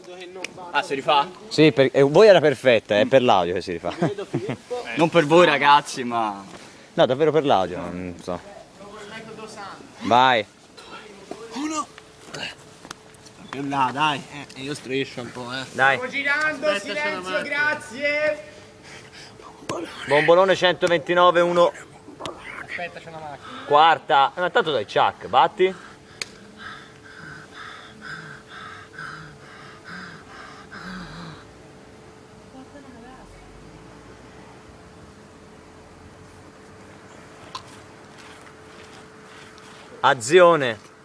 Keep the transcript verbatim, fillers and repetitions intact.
Ah, si rifà? Sì, per, eh, voi era perfetta, è per l'audio che si rifà. Non per voi ragazzi, ma... No, davvero per l'audio, non so. Vai. Uno. Più là, dai. Eh, io striscio un po', eh. Dai. Stiamo girando, Aspetta, silenzio, grazie. Bombolone centoventinove, uno. Aspetta, c'è una macchina. Quarta. Ma tanto dai, Chuck, batti. Azione.